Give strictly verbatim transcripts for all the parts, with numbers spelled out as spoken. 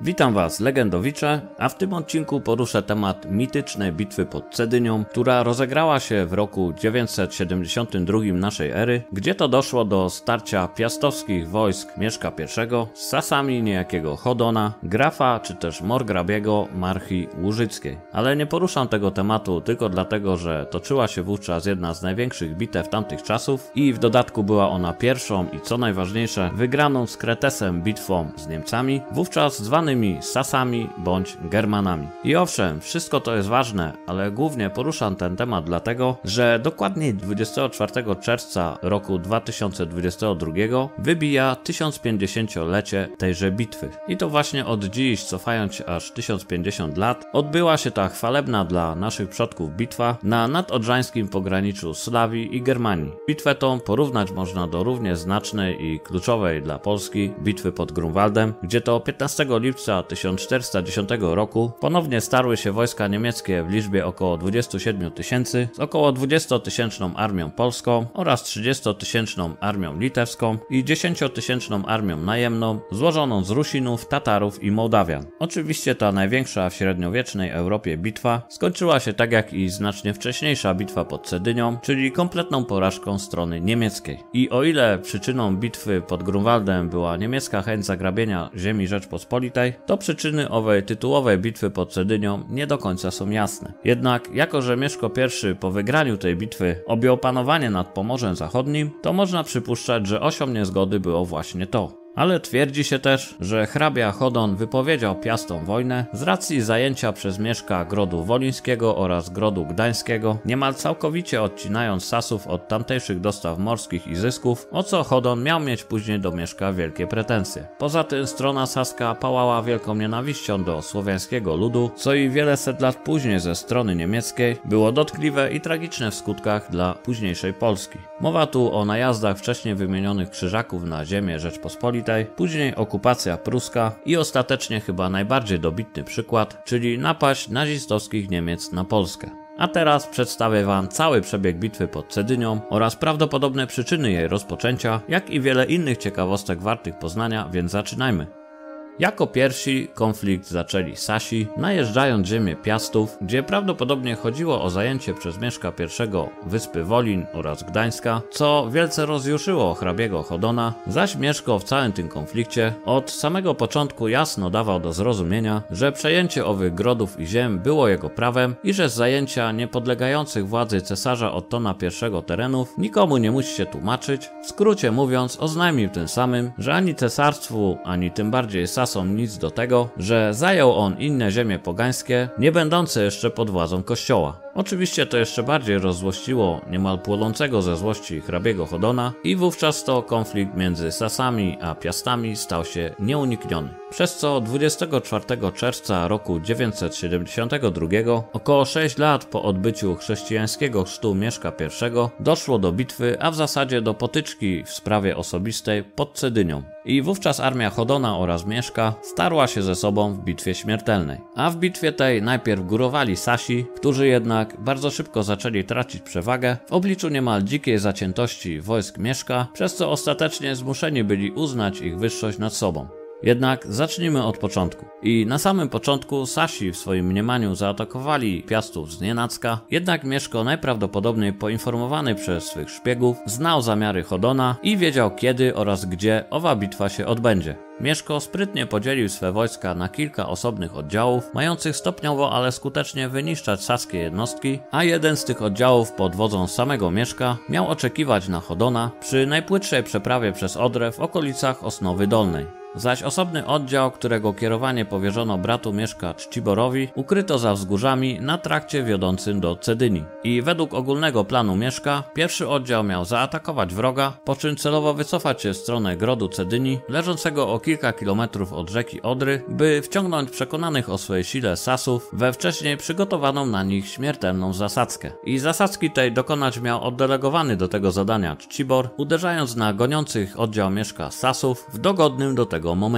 Witam Was, Legendowicze, a w tym odcinku poruszę temat mitycznej bitwy pod Cedynią, która rozegrała się w roku dziewięćset siedemdziesiątym drugim naszej ery, gdzie to doszło do starcia piastowskich wojsk Mieszka pierwszego z Sasami niejakiego Chodona, grafa czy też morgrabiego Marchi Łużyckiej. Ale nie poruszam tego tematu tylko dlatego, że toczyła się wówczas jedna z największych bitew tamtych czasów i w dodatku była ona pierwszą i co najważniejsze wygraną z Kretesem bitwą z Niemcami, wówczas zwanymi Sasami bądź Germanami. I owszem, wszystko to jest ważne, ale głównie poruszam ten temat dlatego, że dokładnie dwudziestego czwartego czerwca roku dwa tysiące dwudziestego drugiego wybija tysiącpięćdziesięciolecie tejże bitwy. I to właśnie od dziś, cofając się aż tysiąc pięćdziesiąt lat, odbyła się ta chwalebna dla naszych przodków bitwa na nadodrzańskim pograniczu Slawii i Germanii. Bitwę tą porównać można do równie znacznej i kluczowej dla Polski bitwy pod Grunwaldem, gdzie to piętnastego lipca tysiąc czterysta dziesiątego roku ponownie starły się wojska niemieckie w liczbie około dwudziestu siedmiu tysięcy z około dwudziestotysięczną armią polską oraz trzydziestotysięczną armią litewską i dziesięciotysięczną armią najemną złożoną z Rusinów, Tatarów i Mołdawian. Oczywiście ta największa w średniowiecznej Europie bitwa skończyła się tak jak i znacznie wcześniejsza bitwa pod Cedynią, czyli kompletną porażką strony niemieckiej. I o ile przyczyną bitwy pod Grunwaldem była niemiecka chęć zagrabienia ziemi Rzeczpospolitej, to przyczyny owej tytułowej bitwy pod Cedynią nie do końca są jasne. Jednak jako, że Mieszko pierwszy po wygraniu tej bitwy objął panowanie nad Pomorzem Zachodnim, to można przypuszczać, że osią niezgody było właśnie to. Ale twierdzi się też, że hrabia Chodon wypowiedział Piastom wojnę z racji zajęcia przez Mieszka Grodu Wolińskiego oraz Grodu Gdańskiego, niemal całkowicie odcinając Sasów od tamtejszych dostaw morskich i zysków, o co Chodon miał mieć później do Mieszka wielkie pretensje. Poza tym strona saska pałała wielką nienawiścią do słowiańskiego ludu, co i wiele set lat później ze strony niemieckiej było dotkliwe i tragiczne w skutkach dla późniejszej Polski. Mowa tu o najazdach wcześniej wymienionych Krzyżaków na ziemię Rzeczpospolitej, później okupacja pruska i ostatecznie chyba najbardziej dobitny przykład, czyli napaść nazistowskich Niemiec na Polskę. A teraz przedstawię Wam cały przebieg bitwy pod Cedynią oraz prawdopodobne przyczyny jej rozpoczęcia, jak i wiele innych ciekawostek wartych poznania, więc zaczynajmy. Jako pierwsi konflikt zaczęli Sasi, najeżdżając ziemię Piastów, gdzie prawdopodobnie chodziło o zajęcie przez Mieszka pierwszego wyspy Wolin oraz Gdańska, co wielce rozjuszyło hrabiego Chodona, zaś Mieszko w całym tym konflikcie od samego początku jasno dawał do zrozumienia, że przejęcie owych grodów i ziem było jego prawem i że z zajęcia niepodlegających władzy cesarza Ottona pierwszego terenów nikomu nie musi się tłumaczyć. W skrócie mówiąc, oznajmił tym samym, że ani cesarstwu, ani tym bardziej Sasom nic do tego, że zajął on inne ziemie pogańskie, nie będące jeszcze pod władzą kościoła. Oczywiście to jeszcze bardziej rozzłościło niemal płonącego ze złości hrabiego Chodona i wówczas to konflikt między Sasami a Piastami stał się nieunikniony. Przez co dwudziestego czwartego czerwca roku dziewięćset siedemdziesiątego drugiego, około sześć lat po odbyciu chrześcijańskiego chrztu Mieszka pierwszego, doszło do bitwy, a w zasadzie do potyczki w sprawie osobistej pod Cedynią. I wówczas armia Chodona oraz Mieszka starła się ze sobą w bitwie śmiertelnej. A w bitwie tej najpierw górowali Sasi, którzy jednak bardzo szybko zaczęli tracić przewagę w obliczu niemal dzikiej zaciętości wojsk Mieszka, przez co ostatecznie zmuszeni byli uznać ich wyższość nad sobą. Jednak zacznijmy od początku. I na samym początku Sasi w swoim mniemaniu zaatakowali Piastów znienacka, jednak Mieszko najprawdopodobniej poinformowany przez swych szpiegów znał zamiary Chodona i wiedział kiedy oraz gdzie owa bitwa się odbędzie. Mieszko sprytnie podzielił swe wojska na kilka osobnych oddziałów, mających stopniowo, ale skutecznie wyniszczać saskie jednostki, a jeden z tych oddziałów pod wodzą samego Mieszka miał oczekiwać na Chodona przy najpłytszej przeprawie przez Odrę w okolicach Osnowy Dolnej. Zaś osobny oddział, którego kierowanie powierzono bratu Mieszka Czciborowi, ukryto za wzgórzami na trakcie wiodącym do Cedynii. I według ogólnego planu Mieszka, pierwszy oddział miał zaatakować wroga, po czym celowo wycofać się w stronę grodu Cedynii, leżącego o kilka kilometrów od rzeki Odry, by wciągnąć przekonanych o swojej sile Sasów we wcześniej przygotowaną na nich śmiertelną zasadzkę. I zasadzki tej dokonać miał oddelegowany do tego zadania Czcibor, uderzając na goniących oddział Mieszka Sasów w dogodnym do tego momencie.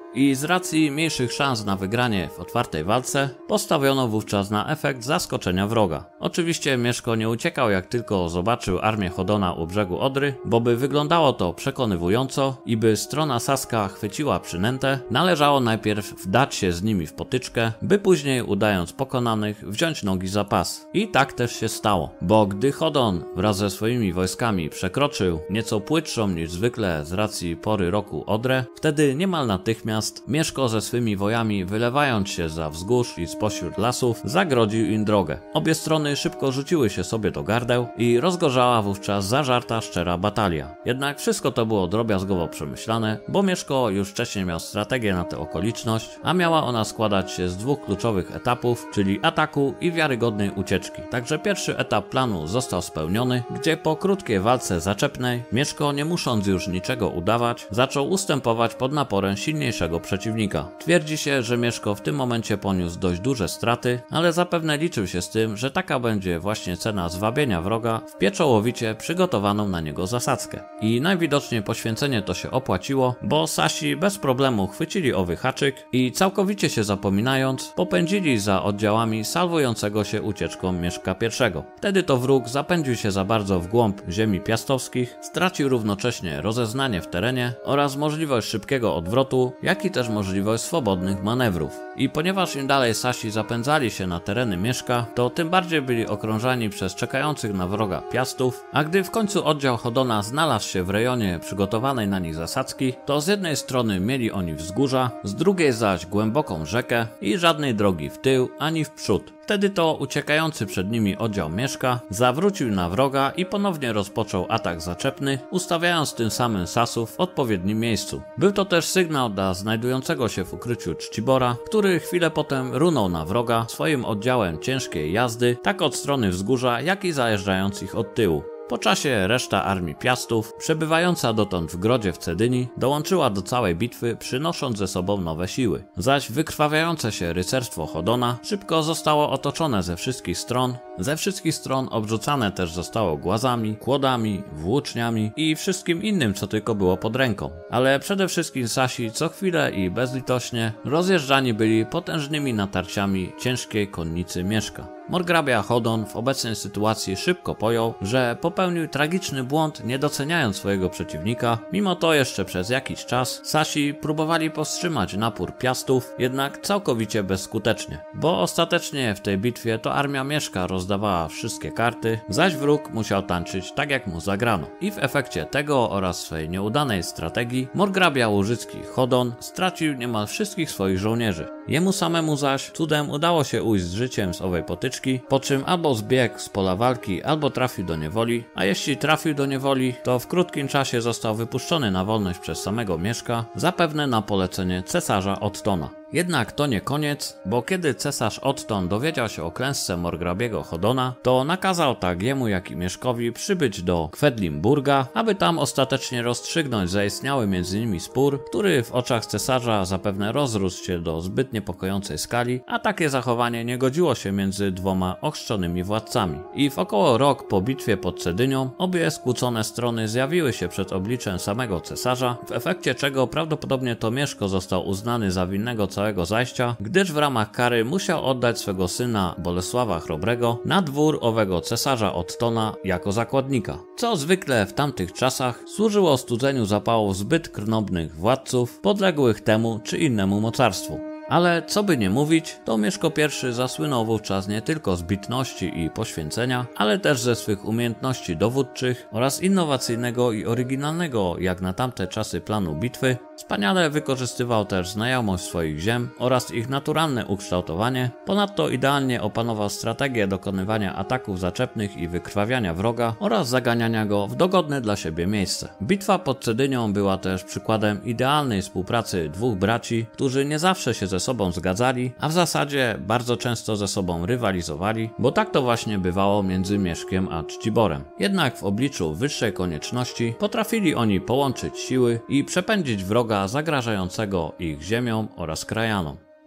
I z racji mniejszych szans na wygranie w otwartej walce, postawiono wówczas na efekt zaskoczenia wroga. Oczywiście Mieszko nie uciekał, jak tylko zobaczył armię Chodona u brzegu Odry, bo by wyglądało to przekonywująco i by strona saska chwyciła przynętę, należało najpierw wdać się z nimi w potyczkę, by później, udając pokonanych, wziąć nogi za pas. I tak też się stało, bo gdy Chodon wraz ze swoimi wojskami przekroczył nieco płytszą niż zwykle z racji pory roku Odrę, wtedy niemal natychmiast Mieszko ze swymi wojami, wylewając się za wzgórz i spośród lasów, zagrodził im drogę. Obie strony szybko rzuciły się sobie do gardeł i rozgorzała wówczas zażarta, szczera batalia. Jednak wszystko to było drobiazgowo przemyślane, bo Mieszko już wcześniej miał strategię na tę okoliczność, a miała ona składać się z dwóch kluczowych etapów, czyli ataku i wiarygodnej ucieczki. Także pierwszy etap planu został spełniony, gdzie po krótkiej walce zaczepnej Mieszko, nie musząc już niczego udawać, zaczął ustępować pod naporem silniejszego przeciwnika. Twierdzi się, że Mieszko w tym momencie poniósł dość duże straty, ale zapewne liczył się z tym, że taka będzie właśnie cena zwabienia wroga w pieczołowicie przygotowaną na niego zasadzkę. I najwidoczniej poświęcenie to się opłaciło, bo Sasi bez problemu chwycili owy haczyk i całkowicie się zapominając, popędzili za oddziałami salwującego się ucieczką Mieszka I. Wtedy to wróg zapędził się za bardzo w głąb ziemi piastowskich, stracił równocześnie rozeznanie w terenie oraz możliwość szybkiego odwrotu, jak i też możliwość swobodnych manewrów. I ponieważ im dalej Sasi zapędzali się na tereny Mieszka, to tym bardziej byli okrążani przez czekających na wroga piastów, a gdy w końcu oddział Chodona znalazł się w rejonie przygotowanej na nich zasadzki, to z jednej strony mieli oni wzgórza, z drugiej zaś głęboką rzekę i żadnej drogi w tył ani w przód. Wtedy to uciekający przed nimi oddział Mieszka zawrócił na wroga i ponownie rozpoczął atak zaczepny, ustawiając tym samym Sasów w odpowiednim miejscu. Był to też sygnał dla znajdującego się w ukryciu Czcibora, który chwilę potem runął na wroga swoim oddziałem ciężkiej jazdy, tak od strony wzgórza, jak i zajeżdżając ich od tyłu. Po czasie reszta armii Piastów, przebywająca dotąd w Grodzie w Cedyni, dołączyła do całej bitwy, przynosząc ze sobą nowe siły. Zaś wykrwawiające się rycerstwo Chodona szybko zostało otoczone ze wszystkich stron, ze wszystkich stron obrzucane też zostało głazami, kłodami, włóczniami i wszystkim innym, co tylko było pod ręką. Ale przede wszystkim Sasi co chwilę i bezlitośnie rozjeżdżani byli potężnymi natarciami ciężkiej konnicy Mieszka. Morgrabia Chodon w obecnej sytuacji szybko pojął, że popełnił tragiczny błąd, nie doceniając swojego przeciwnika. Mimo to jeszcze przez jakiś czas Sasi próbowali powstrzymać napór Piastów, jednak całkowicie bezskutecznie, bo ostatecznie w tej bitwie to armia Mieszka rozdawała wszystkie karty, zaś wróg musiał tańczyć tak, jak mu zagrano. I w efekcie tego oraz swej nieudanej strategii Morgrabia Łużycki Chodon stracił niemal wszystkich swoich żołnierzy. Jemu samemu zaś cudem udało się ujść z życiem z owej potyczki, po czym albo zbiegł z pola walki, albo trafił do niewoli, a jeśli trafił do niewoli, to w krótkim czasie został wypuszczony na wolność przez samego Mieszka, zapewne na polecenie cesarza Ottona. Jednak to nie koniec, bo kiedy cesarz Otton dowiedział się o klęsce Morgrabiego Chodona, to nakazał tak jemu, jak i Mieszkowi przybyć do Kwedlinburga, aby tam ostatecznie rozstrzygnąć zaistniały między nimi spór, który w oczach cesarza zapewne rozrósł się do zbyt niepokojącej skali, a takie zachowanie nie godziło się między dwoma ochrzczonymi władcami. I w około rok po bitwie pod Cedynią obie skłócone strony zjawiły się przed obliczem samego cesarza, w efekcie czego prawdopodobnie to Mieszko został uznany za winnego całego zajścia, gdyż w ramach kary musiał oddać swego syna Bolesława Chrobrego na dwór owego cesarza Ottona jako zakładnika, co zwykle w tamtych czasach służyło studzeniu zapałów zbyt krnąbrnych władców podległych temu czy innemu mocarstwu. Ale co by nie mówić, to Mieszko I zasłynął wówczas nie tylko z bitności i poświęcenia, ale też ze swych umiejętności dowódczych oraz innowacyjnego i oryginalnego jak na tamte czasy planu bitwy. Wspaniale wykorzystywał też znajomość swoich ziem oraz ich naturalne ukształtowanie, ponadto idealnie opanował strategię dokonywania ataków zaczepnych i wykrwawiania wroga oraz zaganiania go w dogodne dla siebie miejsce. Bitwa pod Cedynią była też przykładem idealnej współpracy dwóch braci, którzy nie zawsze się ze sobą zgadzali, a w zasadzie bardzo często ze sobą rywalizowali, bo tak to właśnie bywało między Mieszkiem a Czciborem. Jednak w obliczu wyższej konieczności potrafili oni połączyć siły i przepędzić wroga zagrażającego ich ziemiom oraz krajanom.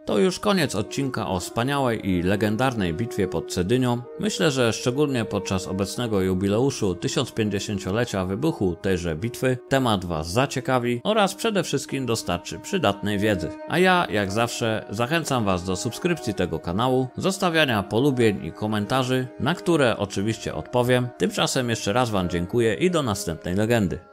To już koniec odcinka o wspaniałej i legendarnej bitwie pod Cedynią. Myślę, że szczególnie podczas obecnego jubileuszu tysiąc pięćdziesięciolecia wybuchu tejże bitwy temat Was zaciekawi oraz przede wszystkim dostarczy przydatnej wiedzy. A ja, jak zawsze, zachęcam Was do subskrypcji tego kanału, zostawiania polubień i komentarzy, na które oczywiście odpowiem. Tymczasem jeszcze raz Wam dziękuję i do następnej legendy.